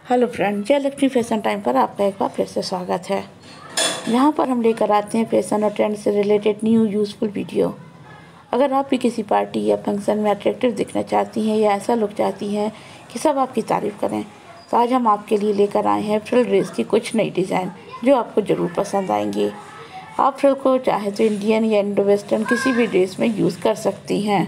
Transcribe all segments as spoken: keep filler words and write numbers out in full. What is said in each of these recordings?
Hello friend, जय Lakshmi fashion time पर आपका एक बार फिर से स्वागत है। यहाँ पर हम लेकर आते हैं फैशन और ट्रेंड से रिलेटेड न्यू यूज़फुल वीडियो। अगर आप भी किसी पार्टी या फंक्शन में अट्रैक्टिव दिखना चाहती हैं या ऐसा लुक चाहती हैं कि सब आपकी तारीफ़ करें, तो आज हम आपके लिए लेकर आए हैं फ्रिल ड्रेस की कुछ नई डिज़ाइन जो आपको ज़रूर पसंद आएंगी। आप फ्रिल को चाहे तो इंडियन या इंडो वेस्टर्न किसी भी ड्रेस में यूज़ कर सकती हैं।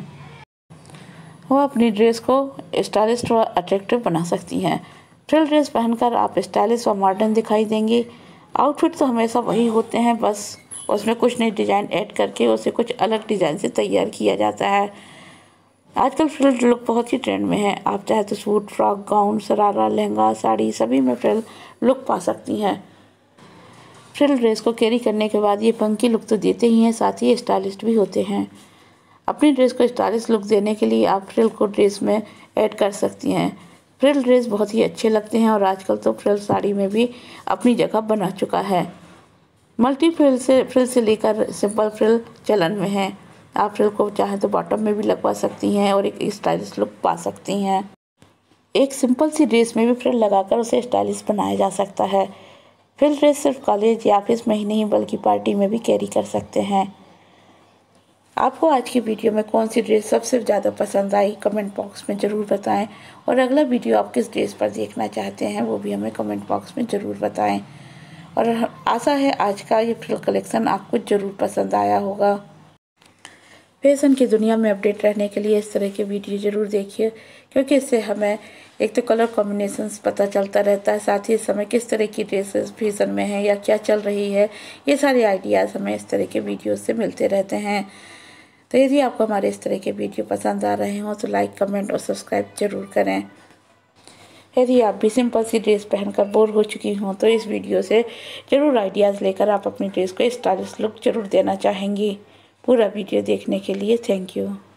वो अपनी ड्रेस को स्टाइलिश व अट्रैक्टिव बना सकती हैं। फ्रिल ड्रेस पहनकर आप स्टाइलिश और मॉडर्न दिखाई देंगी। आउटफिट तो हमेशा वही होते हैं, बस उसमें कुछ नई डिज़ाइन ऐड करके उसे कुछ अलग डिज़ाइन से तैयार किया जाता है। आजकल फ्रिल लुक बहुत ही ट्रेंड में है। आप चाहे तो suit, frock, gown, sharara, lehenga, sari सभी में फ्रिल लुक पा सकती हैं। फ्रिल ड्रेस को कैरी करने के बाद ये फंकी लुक तो देते ही हैं, साथ ही स्टाइलिश भी होते हैं। अपनी ड्रेस को स्टाइलिश लुक देने के लिए आप फ्रिल को ड्रेस में ऐड कर सकती हैं। फ्रिल ड्रेस बहुत ही अच्छे लगते हैं और आजकल तो फ्रिल साड़ी में भी अपनी जगह बना चुका है। मल्टी फ्रिल से फ्रिल से लेकर सिंपल फ्रिल चलन में है। आप फ्रिल को चाहे तो बॉटम में भी लगवा सकती हैं और एक स्टाइलिश लुक पा सकती हैं। एक सिंपल सी ड्रेस में भी फ्रिल लगाकर उसे स्टाइलिश बनाया जा सकता है। फ्रिल ड्रेस सिर्फ कॉलेज या ऑफिस में ही नहीं बल्कि पार्टी में भी कैरी कर सकते हैं। आपको आज की वीडियो में कौन सी ड्रेस सबसे ज़्यादा पसंद आई, कमेंट बॉक्स में ज़रूर बताएं। और अगला वीडियो आप किस ड्रेस पर देखना चाहते हैं वो भी हमें कमेंट बॉक्स में ज़रूर बताएं। और आशा है आज का ये फ्रिल कलेक्शन आपको ज़रूर पसंद आया होगा। फैशन की दुनिया में अपडेट रहने के लिए इस तरह के वीडियो ज़रूर देखिए, क्योंकि इससे हमें एक तो कलर कॉम्बिनेशंस पता चलता रहता है, साथ ही इस समय किस तरह की ड्रेसेस फैशन में है या क्या चल रही है, ये सारे आइडियाज़ हमें इस तरह के वीडियो से मिलते रहते हैं। तो यदि आपको हमारे इस तरह के वीडियो पसंद आ रहे हों तो लाइक, कमेंट और सब्सक्राइब जरूर करें। यदि आप भी सिंपल सी ड्रेस पहनकर बोर हो चुकी हों तो इस वीडियो से ज़रूर आइडियाज़ लेकर आप अपनी ड्रेस को स्टाइलिश लुक जरूर देना चाहेंगी। पूरा वीडियो देखने के लिए थैंक यू।